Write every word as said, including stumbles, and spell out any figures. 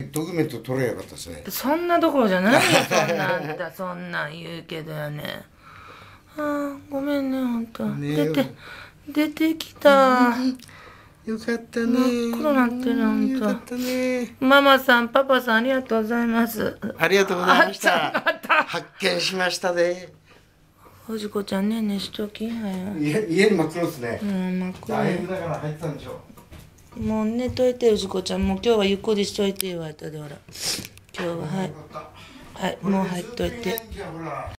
ドキュメント撮ればよかったですね。 そんなどころじゃないよ、そんなんあんた、そんなん言うけどやね。ああ、ごめんね、ほんと。 ね出て、出てきた。 よかったね。 真っ黒なってる、ほんと。 よかったね。 ママさん、パパさん、ありがとうございます。 ありがとうございましあた。発見しましたで。 藤子ちゃんねんねしときはや。 家家に真っ黒ですね。 うん、真っ黒や。 だいぶだから入ってたんでしょもう寝といて、藤子ちゃん。もう今日はゆっくりしといて言われたで、ほら。今日は、はい。はい、もう入っといて。